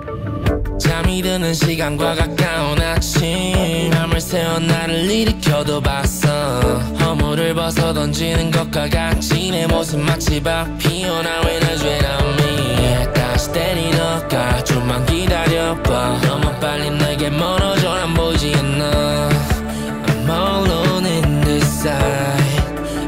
잠이 드는 시간과 가까운 아침 밤을 새워 나를 일으켜도 봤어. 허물을 벗어 던지는 것과 같이 내 모습 마치 밥 피어나 When I dream of me. 다시 때리러가 좀만 기다려봐. 너무 빨리 내게 멀어져 안 보이지 않나. I'm alone in this side.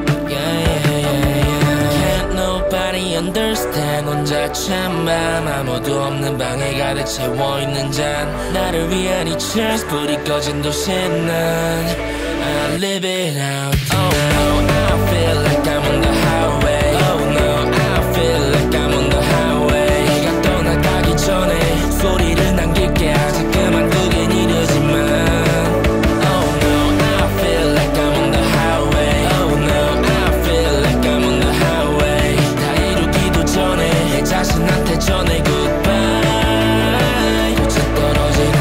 Can't nobody understand. 혼자 찬 밤 아무도 없는 방에 가득 채워있는 잔. 나를 위한 이 cheers 불이 꺼진 도시에 난 I live it out. Oh no, I feel like I'm on the highway. Oh no, I feel like I'm on the highway. 해가 떠나가기 전에 소리를 남길게. 아직 그만두긴 이르지만 자신한테 전해 goodbye. 꽃이 떨어지는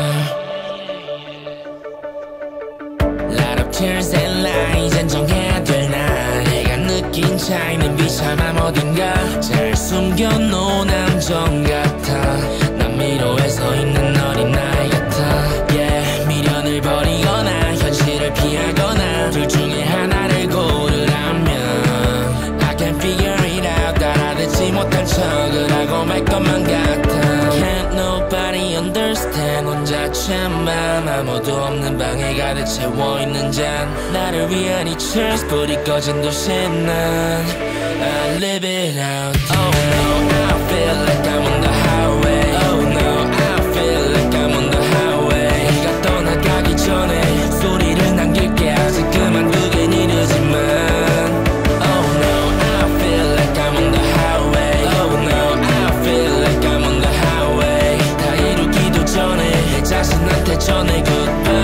날 Lot of tears and lies. 인정해야 될 날. 내가 느낀 차이는 비참함 어딘가 잘 숨겨놓은 함정 같아. 난 미로에 서 있는 어린아이 같아. Yeah, 미련을 버리거나 현실을 피하거나 둘 중에 하나를 고르라면 I can figure it out. 따라듣지 못한 척을 하고 말 것만 같아. Can't nobody understand. 혼자 찬 밤 아무도 없는 방에 가득 채워있는 잔. 나를 위한 이 cheers 불이 꺼진 도시에 난 I live it out. Oh no, I feel like I'm on the highway. Oh no, I feel like I'm on the highway. 해가 떠나가기 전에 소리를 남길게. 아직 그만두긴 이르지만 자신한테 전해 goodbye.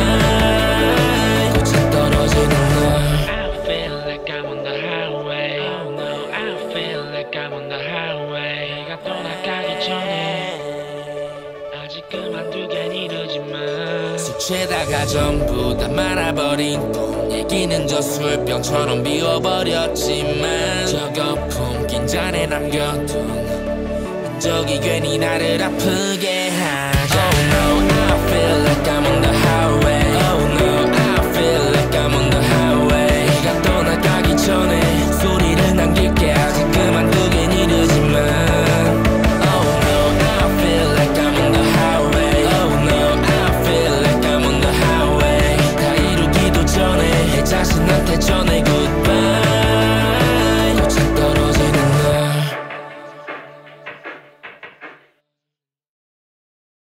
꽃이 떨어지는 날 I feel like I'm on the highway. Oh no, I feel like I'm on the highway. 해가 떠나가기 전에 아직 그만두긴 이르지만 술 취다가 전부 다 말아버린 꿈. 얘기는 저 술병처럼 비워버렸지만 저 거품 낀 잔에 남겨둔 흔적이 괜히 나를 아프게 하죠. Oh no, I feel